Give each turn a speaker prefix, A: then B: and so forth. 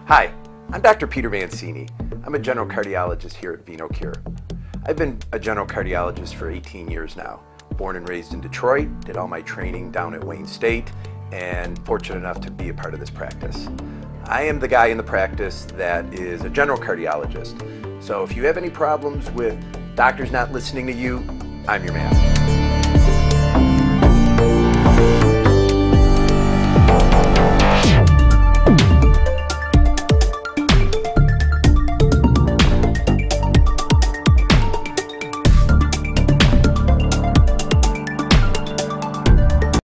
A: Hi, I'm Dr. Peter Mancini. I'm a general cardiologist here at VenoCure. I've been a general cardiologist for 18 years now. Born and raised in Detroit, did all my training down at Wayne State, and fortunate enough to be a part of this practice. I am the guy in the practice that is a general cardiologist. So if you have any problems with doctors not listening to you, I'm your man.